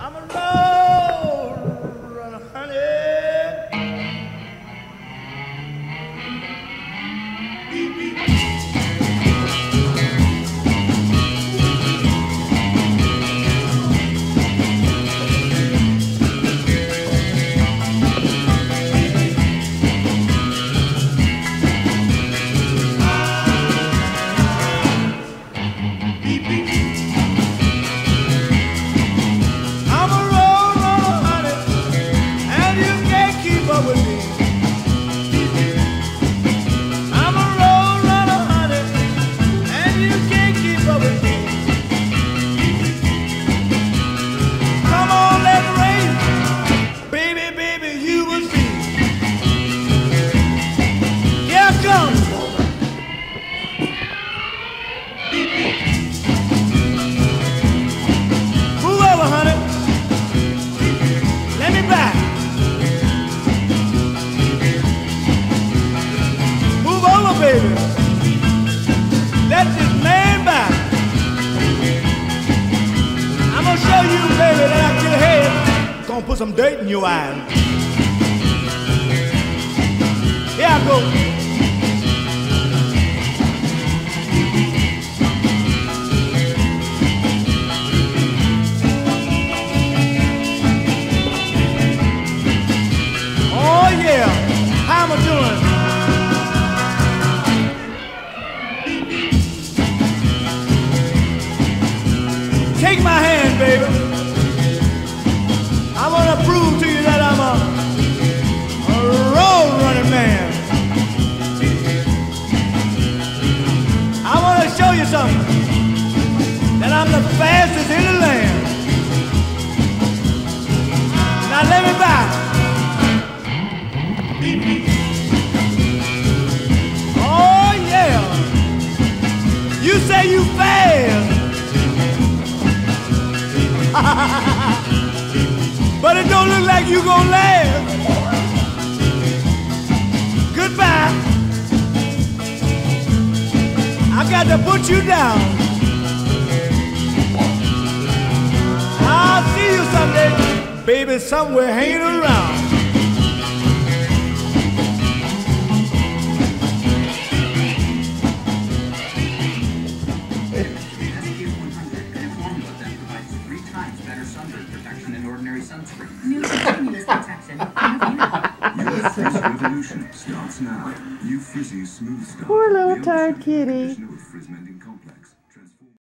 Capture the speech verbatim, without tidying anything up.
I'm a road runner, honey. Beep, beep. Let this man back. I'm gonna show you, baby, that I get ahead. Gonna put some dirt in your eyes. Here I go. Oh yeah, how am I doing? Take my hand, baby. I want to prove to you that I'm a, a road running man. I want to show you something, that I'm the fastest in the land. Now let me back. Oh yeah. You say you fast. But it don't look like you gonna last. Goodbye. I got to put you down. I'll see you someday, baby, somewhere hanging around. New continuous protection. Your face revolution starts now. New frizzy smooth start. Poor little tired kitty.